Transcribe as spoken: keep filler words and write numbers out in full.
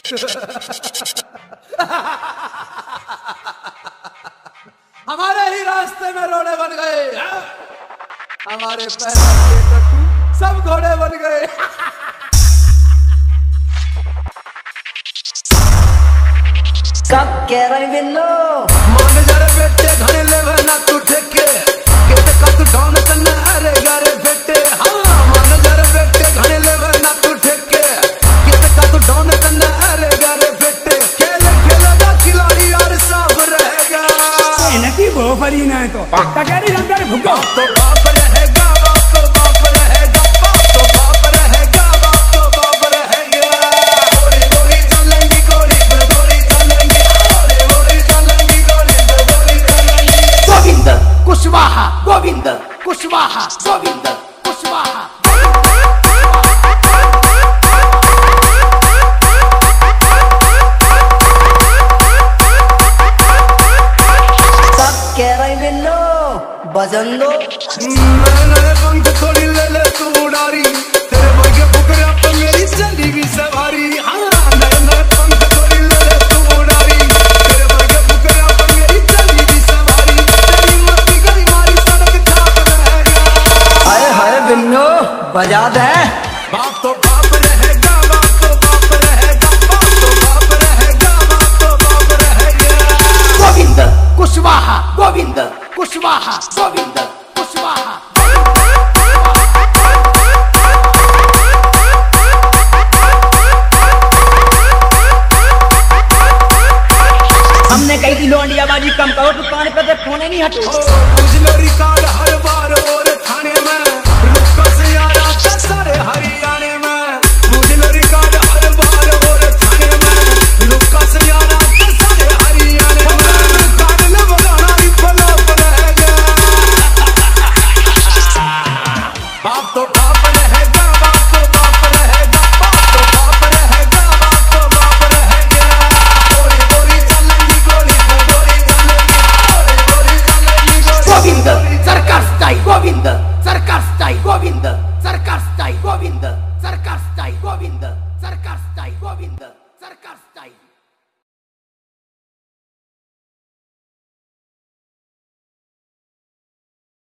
हमारे ही रास्ते में रोड़े बन गए, हमारे पैरों के टट्टू सब घोड़े बन गए। कब कह रहे बिल्लो मान जरे बेटे घरे लेवे ना तू ठेके, केते का तू डाउन करना अरे गारे बेटे। हाँ मान जरे बेटे घरे लेवे ना तू ठेके, केते का तू डाउन करना अरे गारे बेटे। खेले खेलेगा खिलाड़ी और सब रहेगा, इनकी भोपरी ना तो टकेरी रंगर भुगो तो बाप रहेगा, बाप तो बाप रहेगा, बाप तो बाप रहेगा, बाप तो बाप रहेगा। गोरी गोरी चलेंगी गोरी गोरी चलेंगी, गोरी गोरी चलेंगी गोरी गोरी चलेंगी। गोविंद कुशवाहा, गोविंद कुशवाहा, गोविंद कुशवाहा। सब कह रहे बिल्लो बजन दो। मैंने पंख थोड़ी ले ले तू उड़ारी, तेरे भाई के फुकरा पर मेरी चली भी सवारी। हाँ मैंने पंख थोड़ी ले ले तू उड़ारी, तेरे भाई के फुकरा पर मेरी चली भी सवारी। तेरी मस्ती गई मारी सड़क छाप रहेगा। हाय हाय बिल्लो बजा दे। बाप तो बाप रहेगा, बाप तो बाप रहेगा, बाप तो बाप रहेगा, बाप तो बाप रहेगा। गोविंद कुशवाहा, गोविंद कुशवाहा, गोविंद कुशवाहा। हमने कही थी लौंडिया बाजी कम करो तो कान पे फोन ही नहीं हटो। ओ,